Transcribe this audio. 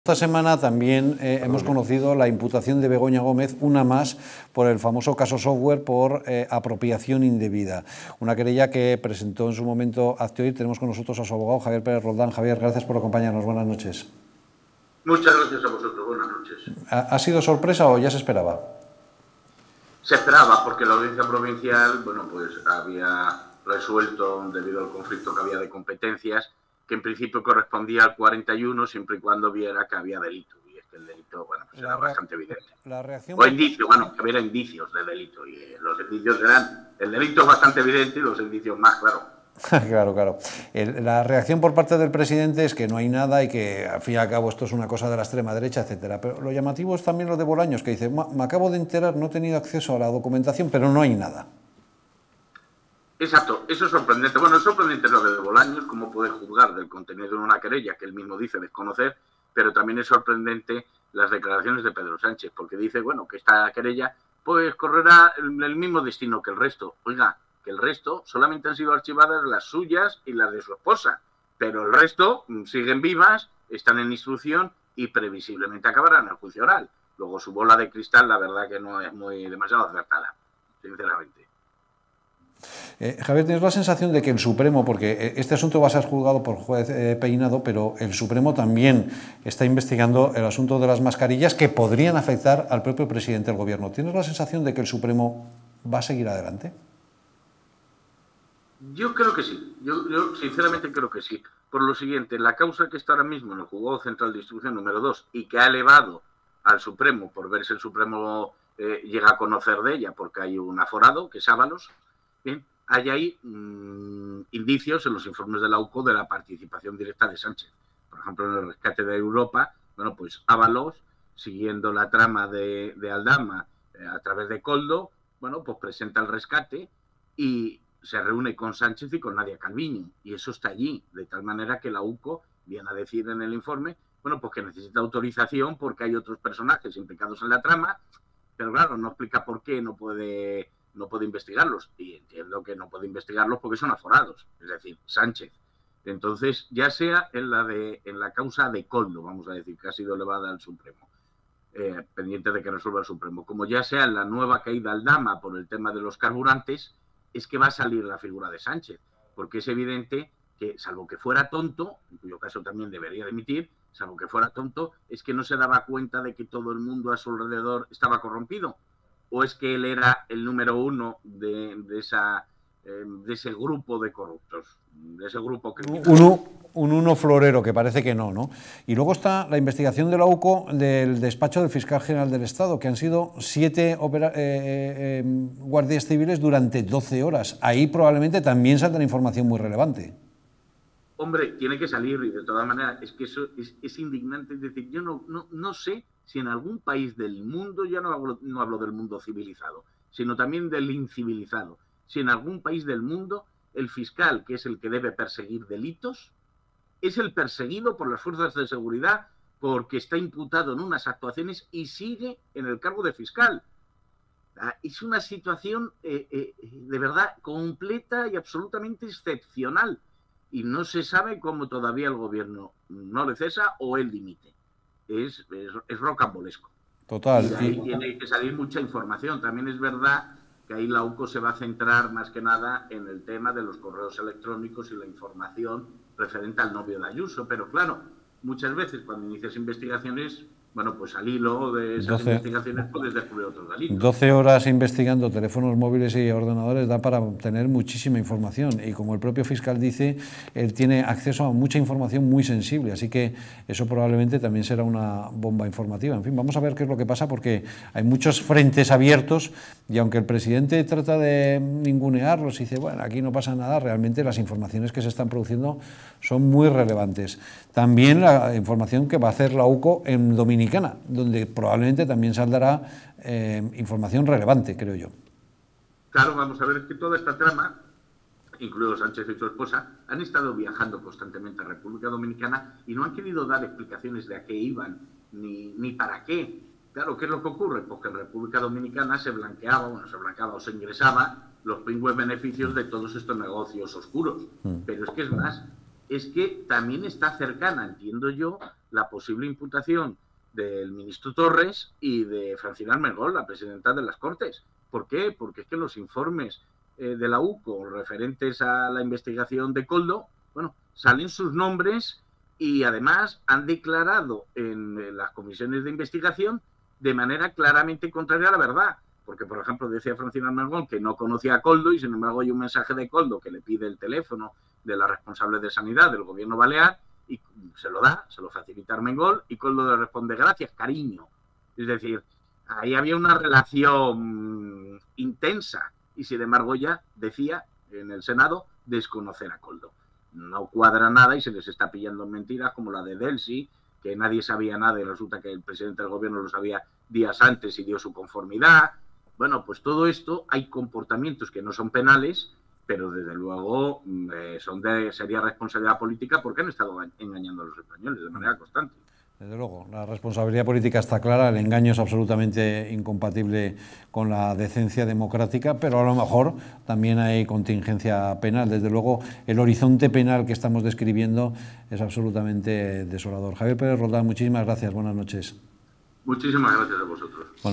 Esta semana también hemos conocido la imputación de Begoña Gómez, una más, por el famoso caso Software por apropiación indebida. Una querella que presentó en su momento Aztioir. Tenemos con nosotros a su abogado, Javier Pérez Roldán. Javier, gracias por acompañarnos. Buenas noches. Muchas gracias a vosotros. Buenas noches. ¿Ha sido sorpresa o ya se esperaba? Se esperaba, porque la audiencia provincial, bueno, pues había resuelto, debido al conflicto que había de competencias, que en principio correspondía al 41, siempre y cuando viera que había delito. Y es que el delito, bueno, pues era bastante evidente. La reacción... O indicios, bueno, que hubiera indicios de delito. Y los indicios eran... El delito es bastante evidente y los indicios más, claro. Claro. La reacción por parte del presidente es que no hay nada y que, al fin y al cabo, esto es una cosa de la extrema derecha, etcétera. Pero lo llamativo es también lo de Bolaños, que dice: me acabo de enterar, no he tenido acceso a la documentación, pero no hay nada. Exacto, eso es sorprendente. Bueno, es sorprendente lo de Bolaños, cómo puede juzgar del contenido de una querella que él mismo dice desconocer, pero también es sorprendente las declaraciones de Pedro Sánchez, porque dice, bueno, que esta querella pues correrá el mismo destino que el resto. Oiga, que el resto solamente han sido archivadas las suyas y las de su esposa, pero el resto siguen vivas, están en instrucción y previsiblemente acabarán en el juicio oral. Luego su bola de cristal, la verdad que no es demasiado acertada, sinceramente. Javier, ¿tienes la sensación de que el Supremo, porque este asunto va a ser juzgado por juez Peinado, pero el Supremo también está investigando el asunto de las mascarillas que podrían afectar al propio presidente del gobierno? ¿Tienes la sensación de que el Supremo va a seguir adelante? Yo creo que sí, yo sinceramente creo que sí. Por lo siguiente, la causa que está ahora mismo en el Juzgado Central de Instrucción número 2 y que ha elevado al Supremo por ver si el Supremo llega a conocer de ella, porque hay un aforado, que es Ábalos, bien, hay ahí indicios en los informes de la UCO de la participación directa de Sánchez. Por ejemplo, en el rescate de Europa, bueno, pues Ábalos, siguiendo la trama de Aldama a través de Koldo, bueno, pues presenta el rescate y se reúne con Sánchez y con Nadia Calviño, y eso está allí, de tal manera que la UCO viene a decir en el informe, bueno, pues que necesita autorización porque hay otros personajes implicados en la trama, pero claro, no explica por qué no puede investigarlos, y entiendo que no puede investigarlos porque son aforados, es decir, Sánchez. Entonces, ya sea en la causa de Koldo, vamos a decir, que ha sido elevada al Supremo, pendiente de que resuelva el Supremo, como ya sea en la nueva caída al Dama por el tema de los carburantes, es que va a salir la figura de Sánchez, porque es evidente que, salvo que fuera tonto, en cuyo caso también debería dimitir, salvo que fuera tonto, es que no se daba cuenta de que todo el mundo a su alrededor estaba corrompido, o es que él era el número uno de ese grupo de corruptos, de ese grupo criminal. Un uno florero, que parece que no. Y luego está la investigación de la UCO del despacho del fiscal general del Estado, que han sido 7 guardias civiles durante 12 horas. Ahí probablemente también saldrá información muy relevante. Hombre, tiene que salir, y de todas maneras, es que eso es indignante. Es decir, yo no sé si en algún país del mundo, ya no hablo del mundo civilizado, sino también del incivilizado, si en algún país del mundo el fiscal, que es el que debe perseguir delitos, es el perseguido por las fuerzas de seguridad porque está imputado en unas actuaciones y sigue en el cargo de fiscal. Es una situación de verdad completa y absolutamente excepcional. Y no se sabe cómo todavía el gobierno no le cesa o él dimite. Es rocambolesco. Total. Y de ahí tiene que salir mucha información. También es verdad que ahí la UCO se va a centrar más que nada en el tema de los correos electrónicos y la información referente al novio de Ayuso. Pero claro, muchas veces cuando inicias investigaciones, bueno, pues al hilo de esas investigaciones puedes descubrir otros delitos. 12 horas investigando teléfonos móviles y ordenadores da para obtener muchísima información, y como el propio fiscal dice, él tiene acceso a mucha información muy sensible, así que eso probablemente también será una bomba informativa. En fin, vamos a ver qué es lo que pasa, porque hay muchos frentes abiertos, y aunque el presidente trata de ningunearlos y dice, bueno, aquí no pasa nada, realmente las informaciones que se están produciendo son muy relevantes. También la información que va a hacer la UCO en Dominicana, donde probablemente también saldrá información relevante, creo yo. Claro, vamos a ver, que toda esta trama, incluido Sánchez y su esposa, han estado viajando constantemente a República Dominicana y no han querido dar explicaciones de a qué iban, ni para qué. Claro, ¿qué es lo que ocurre? Pues que en República Dominicana se blanqueaba o se ingresaba los pingües beneficios de todos estos negocios oscuros. Pero es que es más, es que también está cercana, entiendo yo, la posible imputación del ministro Torres y de Francina Armengol, la presidenta de las Cortes. ¿Por qué? Porque es que los informes de la UCO referentes a la investigación de Koldo, bueno, salen sus nombres y además han declarado en las comisiones de investigación de manera claramente contraria a la verdad. Porque, por ejemplo, decía Francina Armengol que no conocía a Koldo y, sin embargo, hay un mensaje de Koldo que le pide el teléfono de la responsable de sanidad del gobierno balear y se lo da, se lo facilita Armengol y Koldo le responde gracias, cariño. Es decir, ahí había una relación intensa y, sin embargo, ya decía en el Senado desconocer a Koldo. No cuadra nada y se les está pillando mentiras como la de Delcy, que nadie sabía nada y resulta que el presidente del gobierno lo sabía días antes y dio su conformidad. Bueno, pues todo esto, hay comportamientos que no son penales, pero desde luego sería responsabilidad política porque han estado engañando a los españoles de manera constante. Desde luego, la responsabilidad política está clara, el engaño es absolutamente incompatible con la decencia democrática, pero a lo mejor también hay contingencia penal. Desde luego, el horizonte penal que estamos describiendo es absolutamente desolador. Javier Pérez Roldán, muchísimas gracias, buenas noches. Muchísimas gracias a vosotros.